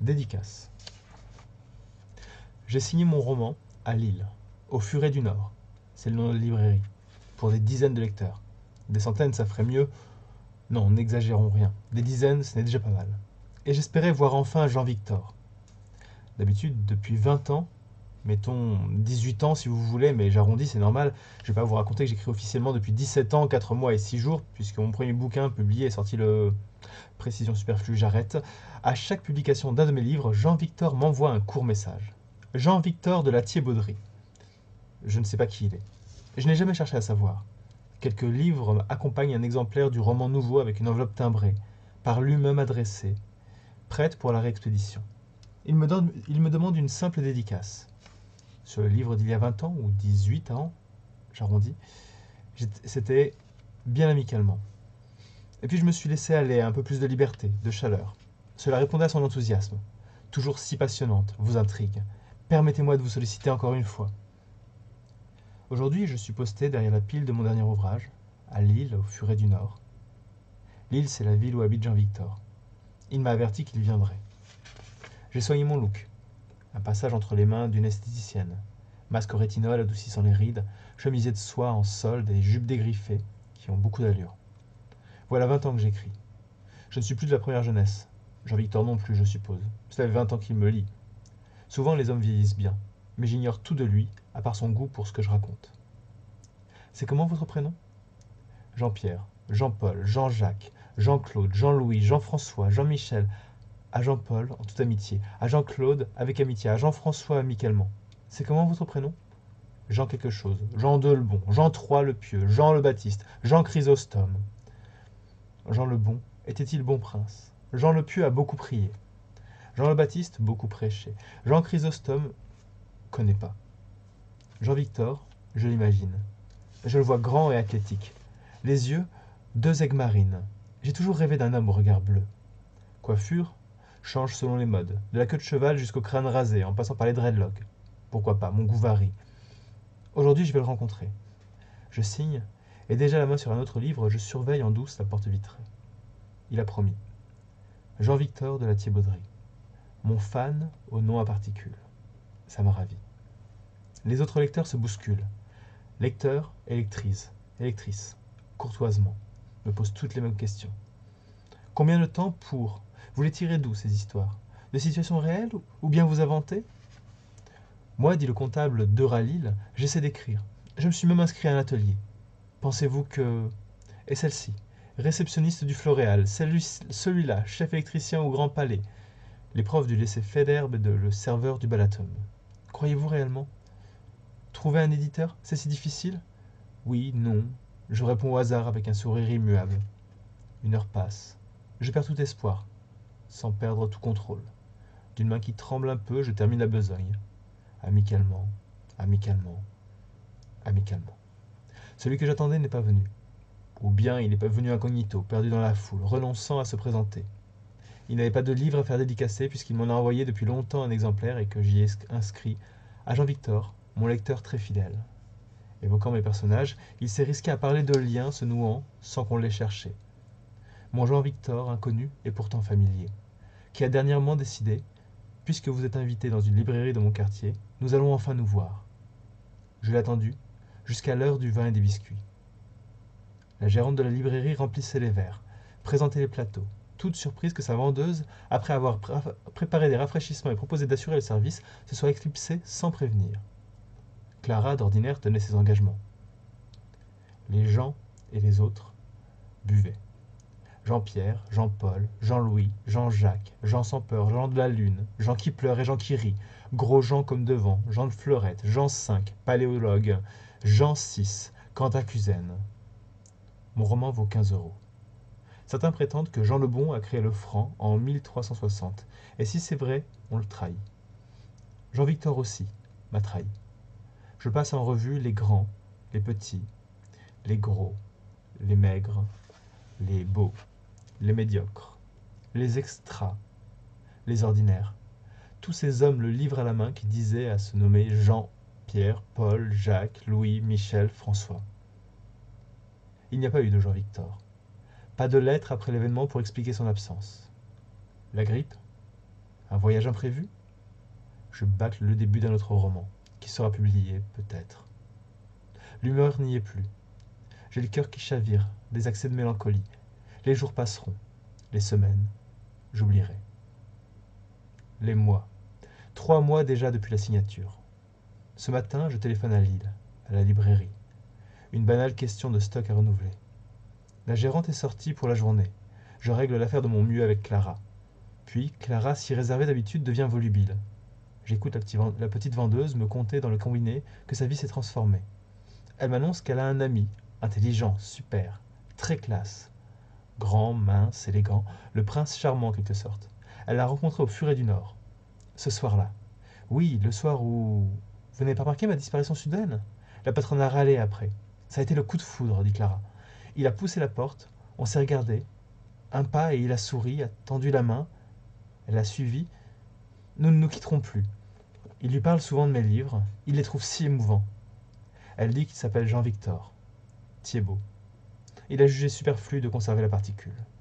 Dédicace. J'ai signé mon roman à Lille, au Furet du Nord. C'est le nom de la librairie. Pour des dizaines de lecteurs. Des centaines, ça ferait mieux. Non, n'exagérons rien. Des dizaines, ce n'est déjà pas mal. Et j'espérais voir enfin Jean-Victor. D'habitude, depuis 20 ans, mettons 18 ans si vous voulez, mais j'arrondis, c'est normal. Je ne vais pas vous raconter que j'écris officiellement depuis 17 ans, 4 mois et 6 jours, puisque mon premier bouquin publié est sorti le... Précision superflue, j'arrête. À chaque publication d'un de mes livres, Jean-Victor m'envoie un court message. Jean-Victor de la Thiébauderie. Je ne sais pas qui il est. Je n'ai jamais cherché à savoir. Quelques livres accompagnent un exemplaire du roman nouveau avec une enveloppe timbrée, par lui-même adressée, prête pour la réexpédition. Il me demande une simple dédicace. Sur le livre d'il y a 20 ans, ou 18 ans, j'arrondis, c'était bien amicalement. Et puis je me suis laissé aller à un peu plus de liberté, de chaleur. Cela répondait à son enthousiasme. Toujours si passionnante, vos intrigues. Permettez-moi de vous solliciter encore une fois. Aujourd'hui, je suis posté derrière la pile de mon dernier ouvrage, à Lille, au Furet du Nord. Lille, c'est la ville où habite Jean-Victor. Il m'a averti qu'il viendrait. J'ai soigné mon look. Un passage entre les mains d'une esthéticienne. Masque au rétinol adoucissant les rides, chemisier de soie en solde et jupes dégriffées qui ont beaucoup d'allure. Voilà 20 ans que j'écris. Je ne suis plus de la première jeunesse. Jean-Victor non plus, je suppose. Cela fait 20 ans qu'il me lit. Souvent, les hommes vieillissent bien, mais j'ignore tout de lui, à part son goût pour ce que je raconte. C'est comment votre prénom ? Jean-Pierre, Jean-Paul, Jean-Jacques, Jean-Claude, Jean-Louis, Jean-François, Jean-Michel, à Jean-Paul en toute amitié, à Jean-Claude avec amitié, à Jean-François amicalement. C'est comment votre prénom ? Jean quelque chose, Jean II le Bon, Jean III le Pieux, Jean le Baptiste, Jean Chrysostome. Jean le Bon était-il bon prince ? Jean le Pieux a beaucoup prié. Jean le Baptiste, beaucoup prêché. Jean Chrysostome, connaît pas. Jean-Victor, je l'imagine. Je le vois grand et athlétique. Les yeux, 2 aigues marines. J'ai toujours rêvé d'un homme au regard bleu. Coiffure, change selon les modes. De la queue de cheval jusqu'au crâne rasé, en passant par les dreadlocks. Pourquoi pas, mon goût varie. Aujourd'hui, je vais le rencontrer. Je signe, et déjà la main sur un autre livre, je surveille en douce la porte vitrée. Il a promis. Jean-Victor de la Thiébauderie. Mon fan au nom à particules. Ça m'a ravi. Les autres lecteurs se bousculent. Lecteur et lectrice, courtoisement, me posent toutes les mêmes questions. Combien de temps pour ? Vous les tirez d'où, ces histoires ? De situations réelles ou bien vous inventez ? Moi, dit le comptable d'Euralille, j'essaie d'écrire. Je me suis même inscrit à un atelier. Pensez-vous que... Et celle-ci, réceptionniste du Floréal, celui-là, chef électricien au Grand Palais, l'épreuve du laisser-faire d'herbe et le serveur du Balaton. Croyez-vous réellement ? Trouver un éditeur, c'est si difficile ? Oui, non. Je réponds au hasard avec un sourire immuable. 1 heure passe. Je perds tout espoir, sans perdre tout contrôle. D'une main qui tremble un peu, je termine la besogne. Amicalement, amicalement, amicalement. Celui que j'attendais n'est pas venu. Ou bien il n'est pas venu incognito, perdu dans la foule, renonçant à se présenter. Il n'avait pas de livre à faire dédicacer puisqu'il m'en a envoyé depuis longtemps un exemplaire et que j'y ai inscrit à Jean-Victor, mon lecteur très fidèle. Évoquant mes personnages, il s'est risqué à parler de liens se nouant sans qu'on l'ait cherché. Mon Jean-Victor, inconnu et pourtant familier, qui a dernièrement décidé, puisque vous êtes invité dans une librairie de mon quartier, nous allons enfin nous voir. Je l'ai attendu jusqu'à l'heure du vin et des biscuits. La gérante de la librairie remplissait les verres, présentait les plateaux, toute surprise que sa vendeuse, après avoir préparé des rafraîchissements et proposé d'assurer le service, se soit éclipsée sans prévenir. Clara, d'ordinaire, tenait ses engagements. Les gens et les autres buvaient. Jean-Pierre, Jean-Paul, Jean-Louis, Jean-Jacques, Jean sans peur, Jean de la Lune, Jean qui pleure et Jean qui rit, gros Jean comme devant, Jean de Fleurette, Jean V, paléologue, Jean VI, Cantacuzène. Mon roman vaut 15 €. Certains prétendent que Jean le Bon a créé le franc en 1360, et si c'est vrai, on le trahit. Jean-Victor aussi m'a trahi. Je passe en revue les grands, les petits, les gros, les maigres, les beaux, les médiocres, les extras, les ordinaires. Tous ces hommes le livre à la main qui disaient à se nommer Jean, Pierre, Paul, Jacques, Louis, Michel, François. Il n'y a pas eu de Jean-Victor. Pas de lettre après l'événement pour expliquer son absence. La grippe ? Un voyage imprévu? Je bâcle le début d'un autre roman, qui sera publié, peut-être. L'humeur n'y est plus. J'ai le cœur qui chavire, des accès de mélancolie. Les jours passeront, les semaines, j'oublierai. Les mois. 3 mois déjà depuis la signature. Ce matin, je téléphone à Lille, à la librairie. Une banale question de stock à renouveler. La gérante est sortie pour la journée. Je règle l'affaire de mon mieux avec Clara. Puis, Clara, si réservée d'habitude, devient volubile. J'écoute la petite vendeuse me conter dans le combiné que sa vie s'est transformée. Elle m'annonce qu'elle a un ami, intelligent, super, très classe. Grand, mince, élégant, le prince charmant en quelque sorte. Elle l'a rencontré au Furet du Nord. Ce soir-là. Oui, le soir où... Vous n'avez pas remarqué ma disparition soudaine? La patronne a râlé après. Ça a été le coup de foudre, dit Clara. Il a poussé la porte, on s'est regardé. Un pas et il a souri, a tendu la main. Elle a suivi. Nous ne nous quitterons plus. Il lui parle souvent de mes livres. Il les trouve si émouvants. Elle dit qu'il s'appelle Jean-Victor Thiebaud. Il a jugé superflu de conserver la particule.